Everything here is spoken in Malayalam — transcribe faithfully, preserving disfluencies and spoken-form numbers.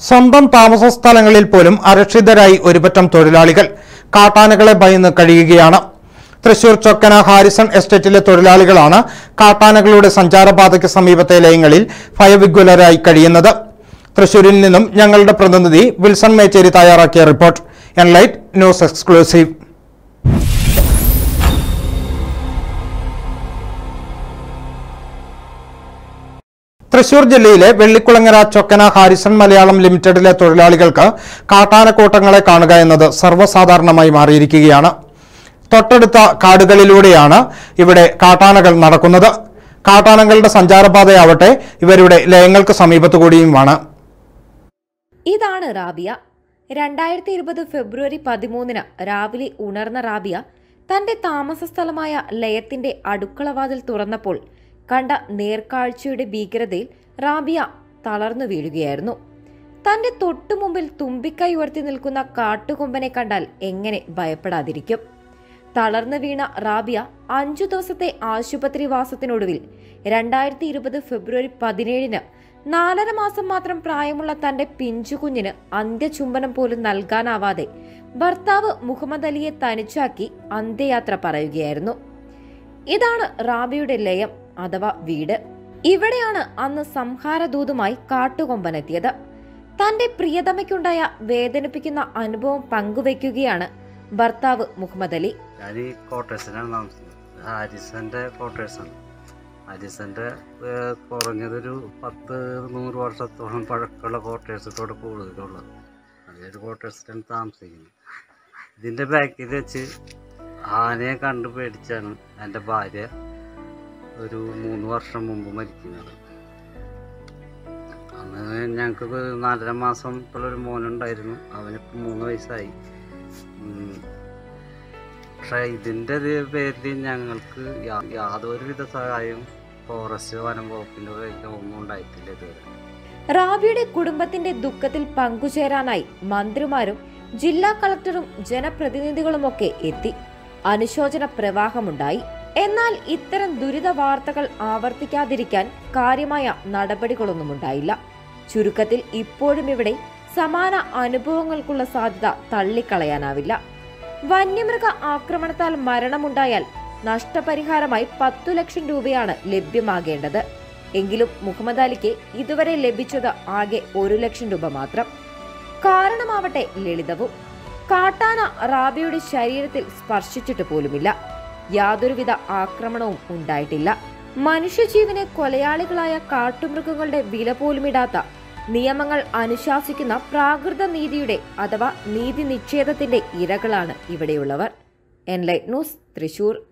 സ്വന്തം താമസ സ്ഥലങ്ങളിൽ പോലും അരക്ഷിതരായി ഒരുപറ്റം തൊഴിലാളികൾ കാട്ടാനകളെ ഭയന്ന് കഴിയുകയാണ്. തൃശൂർ ചൊക്കന ഹാരിസൺ എസ്റ്റേറ്റിലെ തൊഴിലാളികളാണ് കാട്ടാനകളുടെ സഞ്ചാരപാതയ്ക്ക് സമീപത്തെ ലയങ്ങളിൽ ഭയവിഹ്വലരായി കഴിയുന്നത്. തൃശൂരിൽ നിന്നും ഞങ്ങളുടെ പ്രതിനിധി വിൽസൺ മേച്ചേരി തയ്യാറാക്കിയ report. Enlight news exclusive. Thrissur ജില്ലയിലെ വെള്ളിക്കുളങ്ങര ചൊക്കന ഹാരിസൺ മലയാളം ലിമിറ്റഡിലെ തൊഴിലാളികൾക്ക് കാട്ടാനക്കൂട്ടങ്ങളെ കാണുക എന്നത് സർവ്വസാധാരണമായി മാറിയിരിക്കുകയാണ്. തൊട്ടടുത്ത കാടുകളിലൂടെയാണ് ഇവിടെ കാട്ടാനകൾ നടക്കുന്നത്. കാട്ടാനകളുടെ സഞ്ചാരപാതയാവട്ടെ ഇവരുടെ ലയങ്ങൾക്ക് സമീപത്തുകൂടിയുമാണ്. ഇതാണ് റാബിയ. രണ്ടായിരത്തി ഇരുപത് ഫെബ്രുവരി പതിമൂന്നിന് രാവിലെ ഉണർന്ന റാബിയ തന്റെ താമസ സ്ഥലമായ ലയത്തിന്റെ അടുക്കളവാതിൽ തുറന്നപ്പോൾ കണ്ട നേർക്കാഴ്ചയുടെ ഭീകരതയിൽ റാബിയ തളർന്നു വീഴുകയായിരുന്നു. തന്റെ തൊട്ടുമുമ്പിൽ തുമ്പിക്കൈ ഉയർത്തി നിൽക്കുന്ന കാട്ടുകൊമ്പനെ കണ്ടാൽ എങ്ങനെ ഭയപ്പെടാതിരിക്കും? തളർന്നു വീണ റാബിയ അഞ്ചു ദിവസത്തെ ആശുപത്രിവാസത്തിനൊടുവിൽ രണ്ടായിരത്തി ഇരുപത് ഫെബ്രുവരി പതിനേഴിന് നാലര മാസം മാത്രം പ്രായമുള്ള തന്റെ പിഞ്ചുകുഞ്ഞിന് അന്ത്യചുംബനം പോലും നൽകാനാവാതെ ഭർത്താവ് മുഹമ്മദ് അലിയെ തനിച്ചാക്കി അന്ത്യയാത്ര പറയുകയായിരുന്നു. ഇതാണ് റാബിയുടെ ലയം അഥവാ വീട്. ഇവിടെയാണ് അന്ന് സംഹാരദൂതുമായി കാട്ടുകൊമ്പനെത്തിയത്. തന്റെ പ്രിയതമയ്ക്കുണ്ടായ വേദനിപ്പിക്കുന്ന അനുഭവം പങ്കുവയ്ക്കുകയാണ് ഭർത്താവ് മുഹമ്മദ് അലി. ഹാരിസന്റെ ക്വാർട്ടേഴ്സാണ്. ഹാരിസന്റെ കുറഞ്ഞതൊരു പത്ത് നൂറ് വർഷത്തോളം പഴക്കമുള്ള ക്വാർട്ടേഴ്സത്തോടെ കൂടുതലുള്ളത്. അതിലൊരു ക്വാർട്ടേഴ്സിലാണ് താമസിക്കുന്നത്. ഇതിന്റെ ബാക്കിൽ വെച്ച് ആനയെ കണ്ടു പേടിച്ചാണ് എൻ്റെ ഭാര്യ ഒരു മൂന്ന് വർഷം മുമ്പ് മരിക്കുന്നത്. അന്ന് ഞങ്ങൾക്ക് നാലര മാസം ഉള്ളൊരു മോനുണ്ടായിരുന്നു. അവനിപ്പോൾ മൂന്ന് വയസ്സായി. പക്ഷേ ഇതിൻ്റെ പേരിൽ ഞങ്ങൾക്ക് യാതൊരുവിധ സഹായവും ഫോറസ്റ്റ് വനം വകുപ്പിൻ്റെ ഒന്നും ഉണ്ടായിട്ടില്ല ഇതുവരെ. റാബിയുടെ കുടുംബത്തിന്റെ ദുഃഖത്തിൽ പങ്കുചേരാനായി മന്ത്രിമാരും ജില്ലാ കളക്ടറും ജനപ്രതിനിധികളുമൊക്കെ എത്തി. അനുശോചന പ്രവാഹമുണ്ടായി. എന്നാൽ ഇത്തരം ദുരിത വാർത്തകൾ ആവർത്തിക്കാതിരിക്കാൻ കാര്യമായ നടപടികളൊന്നും ഉണ്ടായില്ല. ചുരുക്കത്തിൽ ഇപ്പോഴും ഇവിടെ സമാന അനുഭവങ്ങൾക്കുള്ള സാധ്യത തള്ളിക്കളയാനാവില്ല. വന്യമൃഗ ആക്രമണത്താൽ മരണമുണ്ടായാൽ നഷ്ടപരിഹാരമായി പത്തു ലക്ഷം രൂപയാണ് ലഭ്യമാകേണ്ടത്. എങ്കിലും മുഹമ്മദ് അലിക്ക് ഇതുവരെ ലഭിച്ചത് ആകെ ഒരു ലക്ഷം രൂപ മാത്രം. കാരണമാവട്ടെ ലളിതവും. കാട്ടാന റാബിയുടെ ശരീരത്തിൽ സ്പർശിച്ചിട്ട് പോലുമില്ല. യാതൊരുവിധ ആക്രമണവും ഉണ്ടായിട്ടില്ല. മനുഷ്യജീവനെ കൊലയാളികളായ കാട്ടുമൃഗങ്ങളുടെ വില പോലുമിടാത്ത നിയമങ്ങൾ അനുശാസിക്കുന്ന പ്രാകൃത നീതിയുടെ അഥവാ നീതി നിഷേധത്തിന്റെ ഇരകളാണ് ഇവിടെയുള്ളവർ. Enlight news Thrissur.